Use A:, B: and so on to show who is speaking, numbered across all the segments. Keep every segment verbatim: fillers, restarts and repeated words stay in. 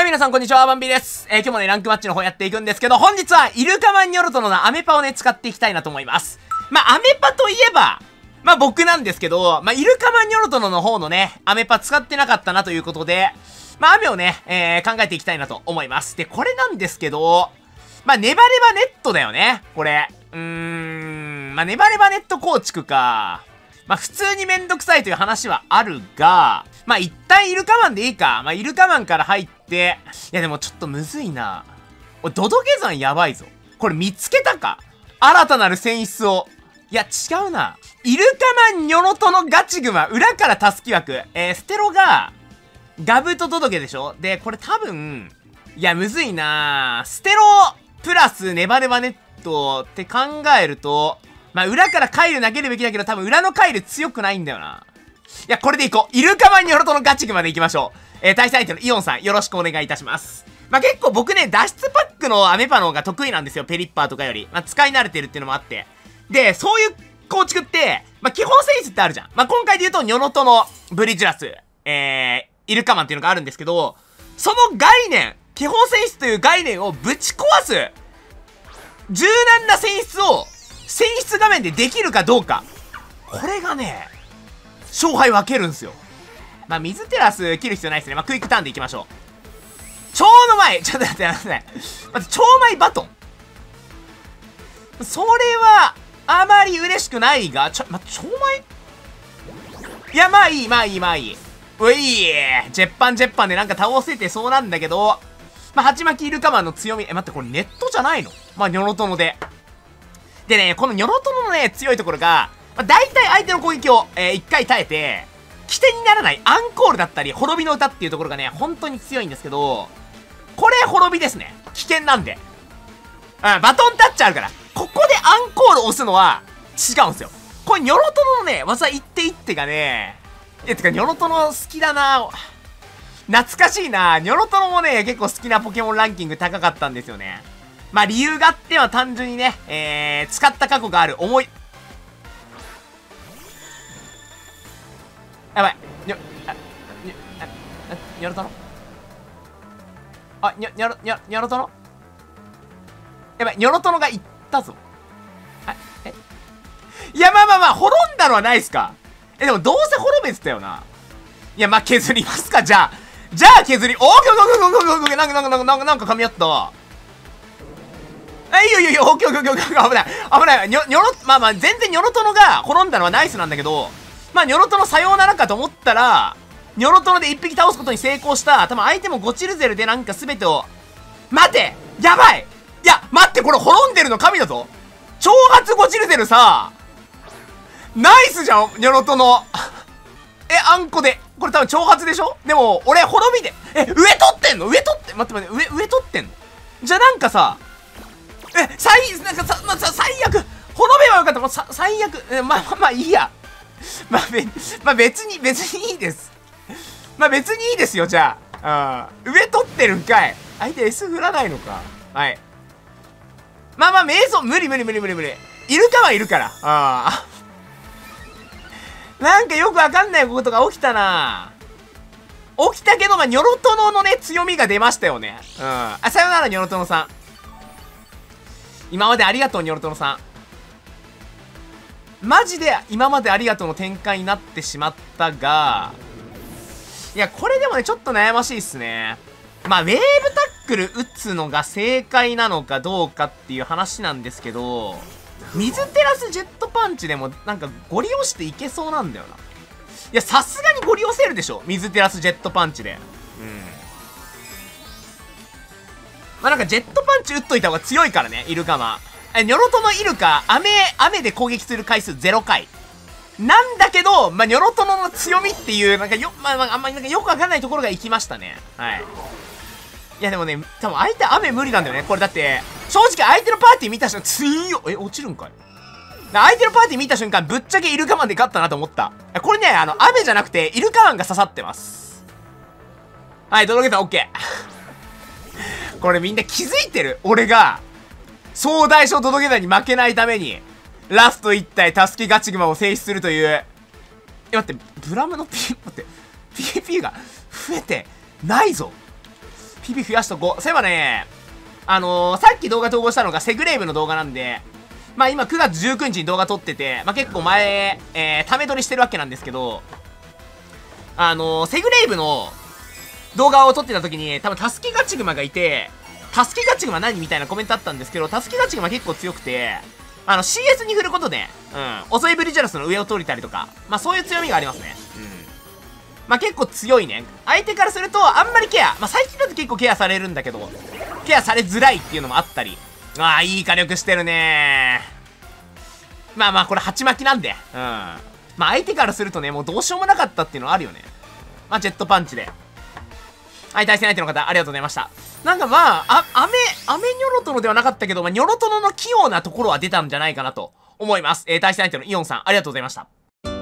A: 皆さんこんにちは、バンビーです。えー、今日もね、ランクマッチの方やっていくんですけど、本日はイルカマンニョロトノのアメパをね、使っていきたいなと思います。まあ、アメパといえば、まあ僕なんですけど、まあ、イルカマンニョロトノの方のね、アメパ使ってなかったなということで、まあ、雨をね、えー、考えていきたいなと思います。で、これなんですけど、まあ、ネバネバネットだよね、これ。うーん、まあ、ネバネバネット構築か。まあ、普通にめんどくさいという話はあるが、まあ、一旦イルカマンでいいか。まあ、イルカマンから入って、いやでもちょっとむずいな。おい、ドドゲ山やばいぞ。これ見つけたか？新たなる選出を。いや、違うな。イルカマンニョロトノガチグマ、裏からタスキ枠。えー、ステロが、ガブとドドゲでしょ？で、これ多分、いや、むずいな。ステロ、プラスネバネバネットって考えると、まあ、裏からカイル投げるべきだけど、多分裏のカイル強くないんだよな。いや、これでいこう。イルカマンニョロトノガチグマでいきましょう。えー、対戦相手のイオンさん、よろしくお願いいたします。まあ、結構僕ね、脱出パックのアメパの方が得意なんですよ。ペリッパーとかより。まあ、使い慣れてるっていうのもあって。で、そういう構築って、まあ、基本性質ってあるじゃん。まあ、今回で言うと、ニョロトノ、ブリジュラス、えー、イルカマンっていうのがあるんですけど、その概念、基本性質という概念をぶち壊す、柔軟な選出を、選出画面でできるかどうか。これがね、勝敗分けるんすよ。まあ、水テラス切る必要ないですね。まあ、クイックターンでいきましょう。超の前ちょっと待って待って。まず、超前バトン。それは、あまり嬉しくないが、ちょ、ま、超前いや、まあいい、まあいい、まあいい。ういージェッパンジェッパンでなんか倒せてそうなんだけど、まあ、ハチマキイルカマンの強み、え、待って、これネットじゃないの？まあ、ニョロトノで。でね、このニョロトノのね、強いところが、まあ、大体相手の攻撃を、えー、一回耐えて、起点にならないアンコールだったり、滅びの歌っていうところがね、本当に強いんですけど、これ滅びですね。危険なんで。うん、バトンタッチあるから。ここでアンコール押すのは違うんですよ。これニョロトノのね、技一手一手がね、いや、てかニョロトノ好きだな。懐かしいな。ニョロトノもね、結構好きなポケモンランキング高かったんですよね。まあ理由があっては単純にね、えー、使った過去がある思い、やばい。にょ、あ、にょ、あ、ニョロトノあ、にょ、にょろ、にょ、ニョロトノやばい、ニョロトノがいったぞ。あ、えいや、まあまあまあ、滅んだのはないっすか。え、でもどうせ滅べてたよな。いや、まあ削りますか、じゃあ。じゃあ削り、おー、オッケーオッケーオッケーオッケー、なんかなんかなんかなんかなんか噛み合った。え、いいよいいよいいよ、オッケーオッケーオッケー、危ない。危ない。ニョ、ニョロ、まあまあ、全然ニョロトノが滅んだのはナイスなんだけど、まあ、ニョロトノさようならかと思ったら、ニョロトノで一匹倒すことに成功した、多分相手もゴチルゼルでなんか全てを、待てやばいいや、待って、これ滅んでるの神だぞ。挑発ゴチルゼルさ、ナイスじゃん、ニョロトノ。え、あんこで。これ多分挑発でしょ？でも、俺、滅びで。え、上取ってんの？上取って、待って待って、上、上取ってんの？じゃあなんかさ、え、最、なんかさ、まあ、さ、最悪、滅べばよかった。もうさ、最悪、え、まあまあまあいいや。まあ、べ、まあ別に、別にいいです。まあ別にいいですよ、じゃあ。うん。上取ってるんかい。相手 S 振らないのか。はい。まあまあ、瞑想、無理無理無理無理無理。いるかはいるから。ああ。なんかよくわかんないことが起きたな。起きたけど、まあ、ニョロトノのね、強みが出ましたよね。うん。あ、さよなら、ニョロトノさん。今までありがとう、ニョロトノさん。マジで今までありがとうの展開になってしまったが、いや、これでもね、ちょっと悩ましいっすね。まあ、ウェーブタックル打つのが正解なのかどうかっていう話なんですけど、水テラスジェットパンチでもなんかゴリ押していけそうなんだよな。いや、さすがにゴリ押せるでしょ、水テラスジェットパンチで。うん。まあ、なんかジェットパンチ打っといた方が強いからね、イルカマン。ニョロトノイルカ、雨、雨で攻撃する回数ゼロかい。なんだけど、まあ、ニョロトノの強みっていう、なんかよ、まあ、まあ、あんまりなんかよくわかんないところが行きましたね。はい。いや、でもね、多分相手雨無理なんだよね。これだって、正直相手のパーティー見た瞬間、ついよ、え、落ちるんかい？相手のパーティー見た瞬間、ぶっちゃけイルカマンで勝ったなと思った。これね、あの、雨じゃなくて、イルカマンが刺さってます。はい、届けた、オッケー。これみんな気づいてる？俺が、総大将届けたに負けないために、ラストいち体、タスキガチグマを制止するという。え、待って、ブラムの P、待って、ピーピー が増えてないぞ。 ピピ増やしとこう。そういえばね、あのー、さっき動画投稿したのがセグレイブの動画なんで、まあ今くがつじゅうくにちに動画撮ってて、まあ結構前、えー、ため撮りしてるわけなんですけど、あのー、セグレイブの動画を撮ってた時に、多分タスキガチグマがいて、タスキガチグマ何みたいなコメントあったんですけど、タスキガチグマ結構強くて、あの シーエス に振ることで、うん、遅いブリジャラスの上を取れたりとか、まあそういう強みがありますね。うん。まあ結構強いね。相手からすると、あんまりケア、まあ最近だと結構ケアされるんだけど、ケアされづらいっていうのもあったり。ああ、いい火力してるねー。まあまあこれ鉢巻きなんで。うん。まあ相手からするとね、もうどうしようもなかったっていうのはあるよね。まあジェットパンチで。はい、対戦相手の方、ありがとうございました。なんかまあ、あ、アメ、アメニョロトノではなかったけど、まあニョロトノの器用なところは出たんじゃないかなと思います。えー、対戦相手のイオンさん、ありがとうございました。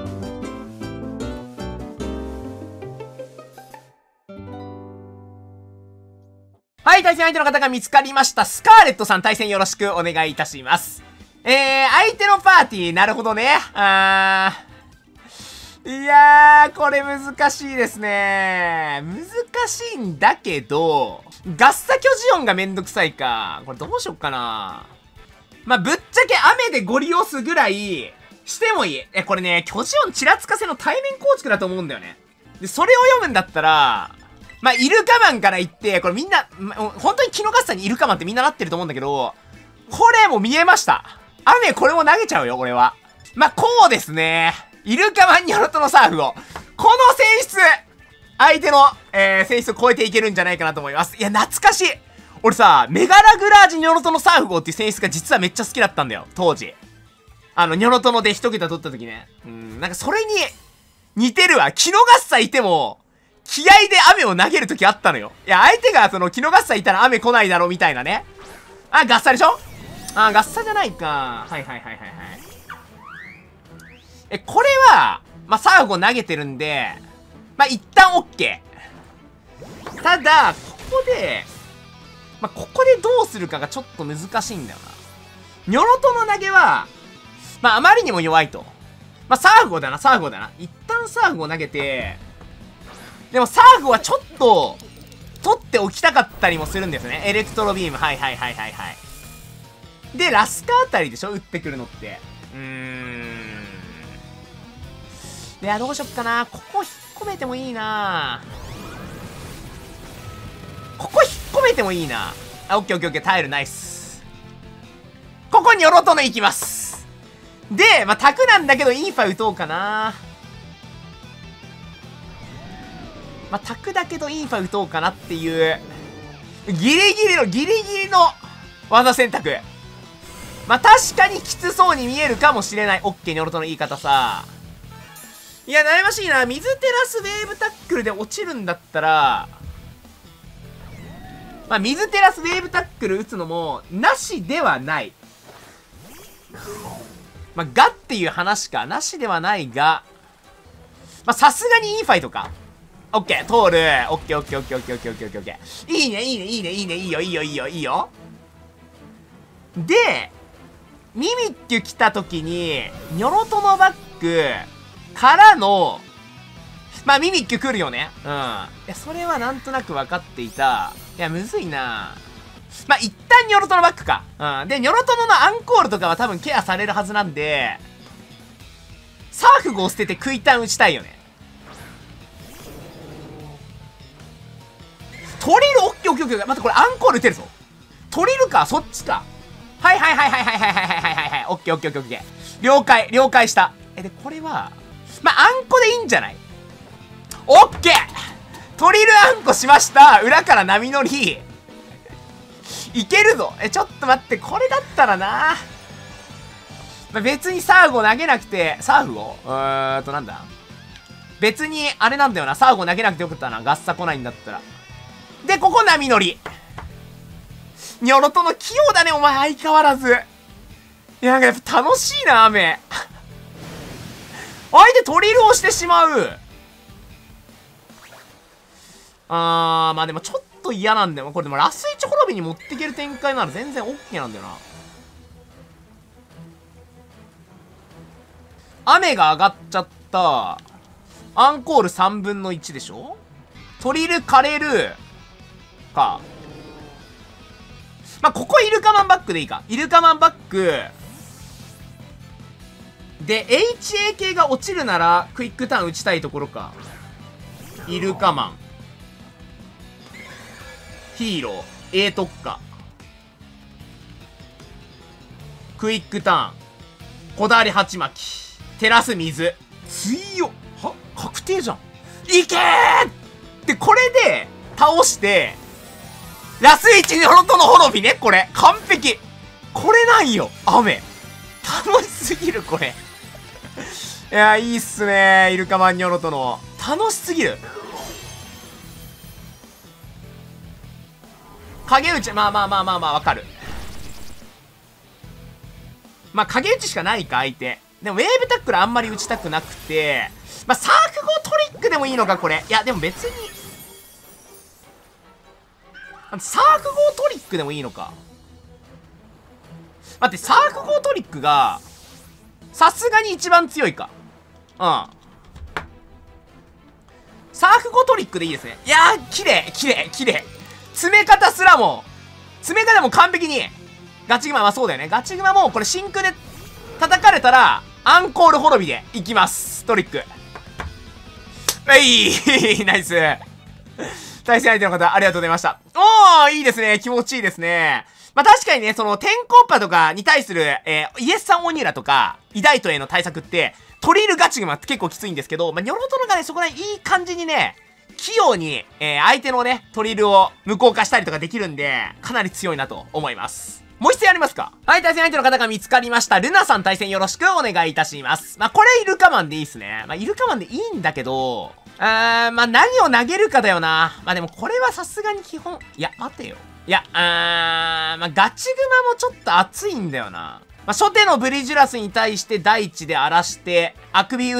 A: はい、対戦相手の方が見つかりました。スカーレットさん、対戦よろしくお願いいたします。えー、相手のパーティー、なるほどね。あー。いやー、これ難しいですね。難しいんだけど、ガッサ巨ジオンがめんどくさいか。これどうしよっかな。まあ、ぶっちゃけ雨でゴリ押すぐらいしてもいい。え、これね、巨ジオンちらつかせの対面構築だと思うんだよね。で、それを読むんだったら、まあ、イルカマンから言って、これみんな、ま、本当にキノガッサにイルカマンってみんななってると思うんだけど、これもう見えました。雨これも投げちゃうよ、俺は。まあ、こうですね。イルカマンニョロトのサーフを。この性質相手の、えー、性質を超えていけるんじゃないかなと思います。いや、懐かしい。俺さ、メガラグラージニョロトのサーフ号っていう性質が実はめっちゃ好きだったんだよ、当時。あの、ニョロトので一桁取った時ね。うん、なんかそれに似てるわ。キノガッサいても、気合で雨を投げる時あったのよ。いや、相手がそのキノガッサいたら雨来ないだろみたいなね。あ、ガッサでしょ？あ、ガッサじゃないか。はいはいはいはいはい。え、これは、まあ、サーフを投げてるんで、まあ、一旦 OK。ただ、ここで、まあ、ここでどうするかがちょっと難しいんだよな。ニョロトの投げは、まあ、あまりにも弱いと。まあ、サーフ号だな、サーフ号だな。一旦サーフ号投げて、でもサーフ号はちょっと、取っておきたかったりもするんですね。エレクトロビーム。はいはいはいはいはい。で、ラスカあたりでしょ？打ってくるのって。うーん。いや、どうしよっかな。ここ引っ込めてもいいな。ここ引っ込めてもいいな。あ、オッケーオッケーオッケー。タイルナイス。ここにヨロトノ行きます。で、まあ、タクなんだけど、インファ打とうかな。まあ、タクだけどインファ打とうかなっていう、ギリギリの、ギリギリの技選択。まあ、確かにきつそうに見えるかもしれない。オッケー、ニョロトの言い方さ。いや、悩ましいな。水テラスウェーブタックルで落ちるんだったら、まあ、水テラスウェーブタックル打つのも、なしではない。まあ、がっていう話か。なしではないが、まあ、さすがにインファイとか。オッケー、通る。オッケーオッケーオッケーオッケーオッケーオッケーオッケー。いいね、いいね、いいね、いいね、いいよ、いいよ、いいよ、いいよ。で、ミミッキュ来た時に、ニョロトのバック、からの、まあ、ミミッキュ来るよね。うん。いや、それはなんとなく分かっていた。いや、むずいな。まあ、一旦ニョロトのバックか。うん。で、ニョロトノのアンコールとかは多分ケアされるはずなんで、サーフ号を捨ててクイタン打ちたいよね。トリル、オッケーオッケーオッケー。待って、これアンコール打てるぞ。トリルか、そっちか。はいはいはいはいはいはいはいはいはいはい。オッケーオッケーオッケーオッケー。了解、了解した。え、で、これは、まあ、あんこでいいんじゃない？オッケー！トリルあんこしました。裏から波乗り。いけるぞ。え、ちょっと待って、これだったらな。まあ、別にサーゴ投げなくて、サーフをうーんと、なんだ別に、あれなんだよな。サーゴ投げなくてよかったな。ガッサ来ないんだったら。で、ここ波乗り。ニョロトの器用だね、お前、相変わらず。いや、なんかやっぱ楽しいな、雨。相手トリルをしてしまう。あー、まあでもちょっと嫌なんだよ。これでもラスイチ滅びに持っていける展開なら全然 OK なんだよな。雨が上がっちゃった。アンコールさんぶんのいちでしょ？トリル枯れる。 か。まあ、ここイルカマンバックでいいか。イルカマンバック。で、エイチエー 系が落ちるなら、クイックターン打ちたいところか。イルカマン。ヒーロー。A 特化。クイックターン。こだわり鉢巻き。照らす水。強っ。は確定じゃん。いけーで、これで、倒して、ラスイチニョロトの滅びね、これ。完璧。これなんよ、雨。楽しすぎる、これ。いや、いいっすね。イルカマンニョロトの。楽しすぎる。影打ち、まあまあまあまあまあ、わかる。まあ、影打ちしかないか、相手。でも、ウェーブタックルあんまり打ちたくなくて、まあ、サーフ号トリックでもいいのか、これ。いや、でも別に。サーフ号トリックでもいいのか。待って、サーフ号トリックが、さすがに一番強いか。うん。サーフ号トリックでいいですね。いやー、綺麗、綺麗、綺麗。詰め方すらも、詰め方も完璧に、ガチグマはそうだよね。ガチグマも、これ真空で叩かれたら、アンコール滅びでいきます。トリック。はい、ナイス。対戦相手の方、ありがとうございました。おー、いいですね。気持ちいいですね。まあ、確かにね、その、天候波とかに対する、えー、イエスサンオニュラとか、イダイトへの対策って、トリルガチグマって結構きついんですけど、まあ、ニョロトロがね、そこら辺いい感じにね、器用に、えー、相手のね、トリルを無効化したりとかできるんで、かなり強いなと思います。もう一戦ありますか？はい、対戦相手の方が見つかりました。ルナさん対戦よろしくお願いいたします。まあ、これイルカマンでいいっすね。まあ、イルカマンでいいんだけど、あー、まあ、何を投げるかだよな。まあ、でもこれはさすがに基本、いや、待てよ。いや、あー、まあ、ガチグマもちょっと熱いんだよな。まあ、初手のブリジュラスに対して大地で荒らして、あくび打って、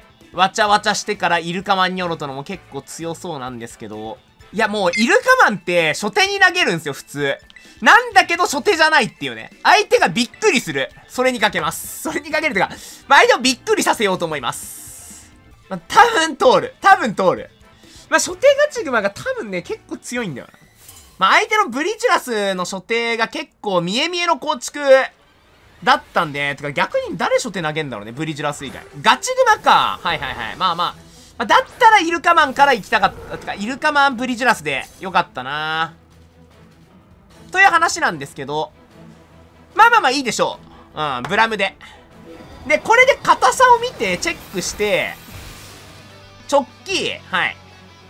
A: わちゃわちゃしてからイルカマンニョロトのも結構強そうなんですけど、いや、もうイルカマンって初手に投げるんですよ、普通。なんだけど初手じゃないっていうね。相手がびっくりする。それにかけます。それにかけるというか、まあ、相手をびっくりさせようと思います。まあ、多分通る。多分通る。まあ、初手ガチグマが多分ね、結構強いんだよな。まあ、相手のブリジュラスの初手が結構見え見えの構築だったんで、てか逆に誰初手投げんだろうね、ブリジュラス以外。ガチグマか。はいはいはい。まあまあ。まあ、だったらイルカマンから行きたかった。てか、イルカマンブリジュラスでよかったなという話なんですけど、まあまあまあいいでしょう。うん、ブラムで。で、これで硬さを見てチェックして、直帰、はい。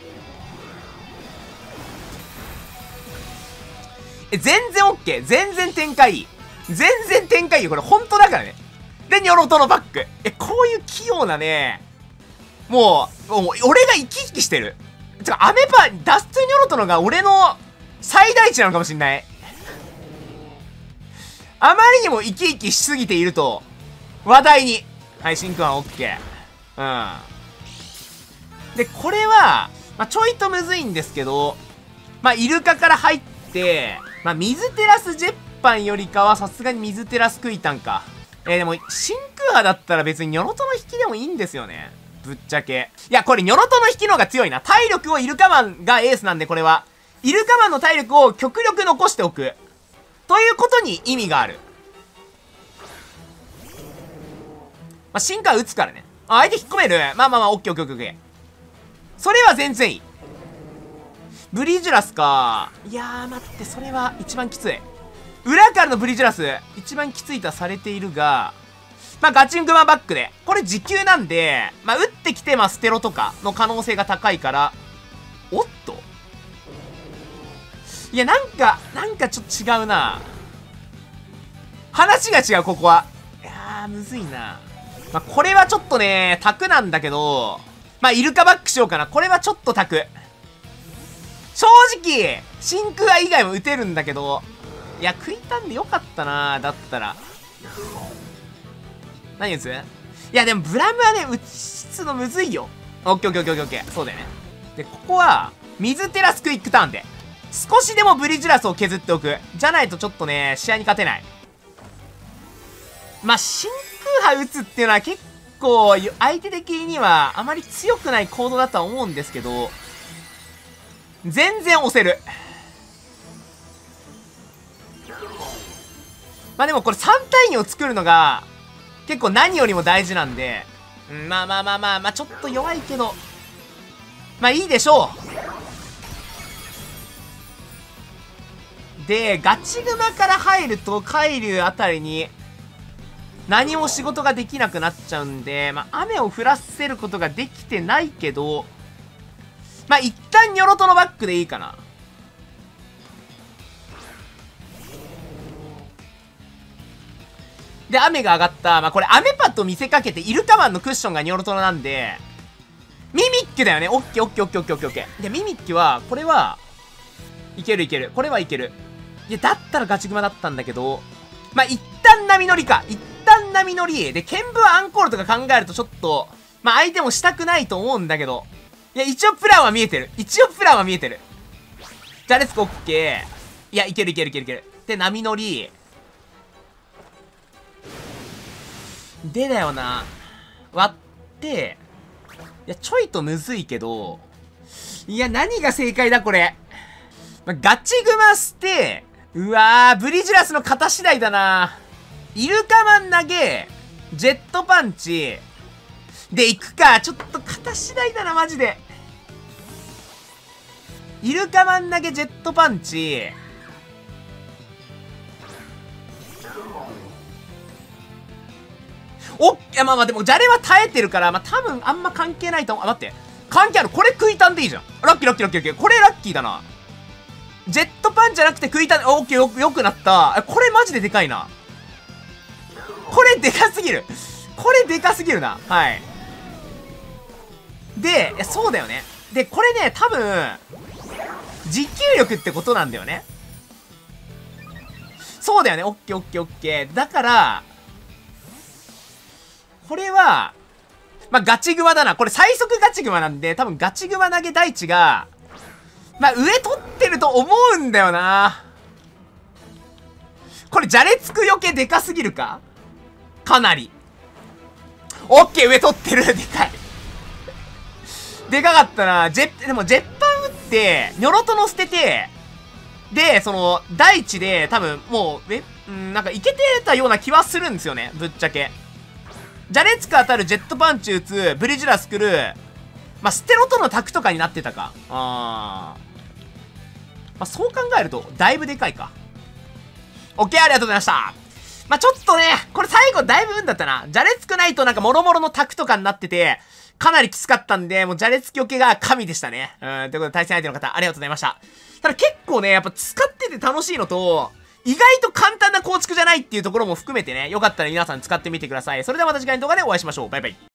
A: え、全然 OK。全然展開いい。全然展開いいよ。これ本当だからね。で、ニョロトのバック。え、こういう器用なね、もう、もう俺が生き生きしてる。てか、アメパ、ダストニョロトのが俺の最大値なのかもしんない。あまりにも生き生きしすぎていると、話題に。はい、真空は OK。うん。で、これは、まあ、ちょいとむずいんですけど、まあ、イルカから入って、まあ、水テラスジェッパンよりかは、さすがに水テラスクイタンか。えー、でも、真空波だったら別にニョロトの引きでもいいんですよね。ぶっちゃけ。いや、これニョロトの引きの方が強いな。体力をイルカマンがエースなんで、これは。イルカマンの体力を極力残しておく。ということに意味がある。まあ、進化打つからね。あ、相手引っ込める。まあまあまあ、オッケーオッケーオッケー。それは全然いい。ブリジュラスか。いやー、待って、それは一番きつい。裏からのブリジュラス、一番きついとはされているが、まあ、ガチングマバックで。これ時給なんで、まあ、打ってきて、まあ、ステロとかの可能性が高いから、おっといや、なんか、なんかちょっと違うな。話が違う、ここは。いやー、むずいな。まあ、これはちょっとね、タクなんだけど、まあ、イルカバックしようかな。これはちょっとタク。正直、真空以外も打てるんだけど、いや、食いたんでよかったな、だったら。何打つ？いや、でも、ブラムはね、打つのむずいよ。オッケーオッケーオッケーオッケー。そうだよね。で、ここは、水テラスクイックターンで。少しでもブリジュラスを削っておく。じゃないとちょっとね、試合に勝てない。まあ、真空波打つっていうのは結構、相手的にはあまり強くないコードだとは思うんですけど、全然押せる。 まあでもこれさん単位を作るのが、結構何よりも大事なんで、うん、まあまあまあまあ、まあちょっと弱いけど、まあいいでしょう。で、ガチグマから入ると、海流あたりに、何も仕事ができなくなっちゃうんで、まあ雨を降らせることができてないけど、まあ一旦ニョロトのバックでいいかな。で、雨が上がった。まあ、これ、雨パッと見せかけて、イルカマンのクッションがニョロトロなんで、ミミッキュだよね。オッケーオッケーオッケーオッケーオッケー。で、ミミッキュは、これは、いけるいける。これはいける。いや、だったらガチグマだったんだけど、まあ、一旦波乗りか。一旦波乗り。で、剣舞アンコールとか考えるとちょっと、まあ、相手もしたくないと思うんだけど、いや、一応プランは見えてる。一応プランは見えてる。じゃあ、レツコオッケー。いや、いけるいけるいけるいける。で、波乗り。でだよな。割って、いや、ちょいとむずいけど、いや、何が正解だ、これ。ま、ガチグマ捨て、うわー、ブリジュラスの型次第だな。イルカマン投げ、ジェットパンチ、で、行くか。ちょっと型次第だな、マジで。イルカマン投げ、ジェットパンチ、おっ、いや、まあまあ、でも、じゃれは耐えてるから、まあ多分、あんま関係ないと思う。あ、待って。関係ある。これ食いたんでいいじゃん。ラッキーラッキーラッキーラッキー。これラッキーだな。ジェットパンじゃなくて食いたん、オッケーよ、よくなった。これマジででかいな。これでかすぎる。これでかすぎるな。はい。で、いや、そうだよね。で、これね、多分、持久力ってことなんだよね。そうだよね。オッケーオッケーオッケー。だから、これは、まあ、ガチグマだな。これ最速ガチグマなんで、多分ガチグマ投げ大地が、まあ、上取ってると思うんだよな。これ、じゃれつく余計でかすぎるかかなり。オッケー、上取ってる。でかい。でかかったな。ジェでも、ジェッパン打って、ニョロトの捨てて、で、その、大地で、多分、もう、え、んなんか、いけてたような気はするんですよね。ぶっちゃけ。じゃれつく当たるジェットパンチ打つ、ブリジュラス来る、まあ、ステロとのタクとかになってたか。あー。まあ、そう考えると、だいぶでかいか。オッケー、ありがとうございました。まあ、ちょっとね、これ最後だいぶ運だったな。じゃれつくないとなんかもろもろのタクとかになってて、かなりきつかったんで、もうじゃれつきよけが神でしたね。うん、ということで対戦相手の方、ありがとうございました。ただ結構ね、やっぱ使ってて楽しいのと、意外と簡単な構築じゃないっていうところも含めてね、よかったら皆さん使ってみてください。それではまた次回の動画でお会いしましょう。バイバイ。